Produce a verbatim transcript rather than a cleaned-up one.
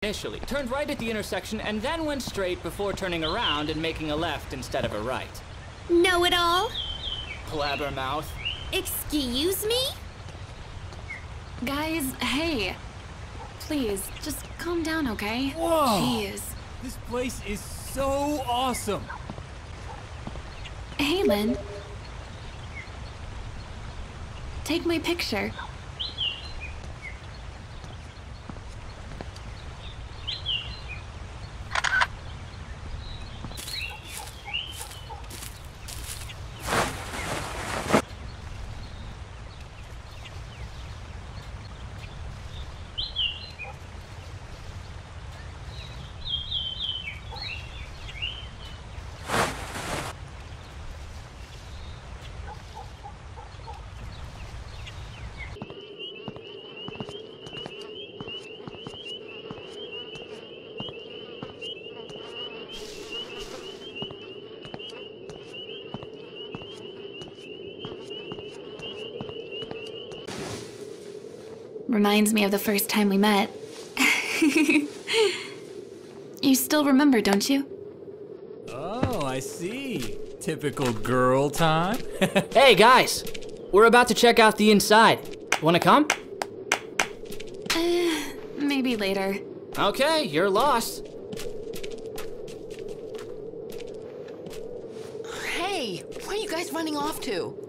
Initially, turned right at the intersection and then went straight before turning around and making a left instead of a right. Know-it-all? Blabbermouth. Excuse me? Guys, hey. Please, just calm down, okay? Whoa! Jeez. This place is so awesome! Hey, Lynn. Take my picture. Reminds me of the first time we met. You still remember, don't you? Oh, I see. Typical girl time. Hey guys, we're about to check out the inside. Wanna come? Uh, maybe later. Okay, you're lost. Hey, where are you guys running off to?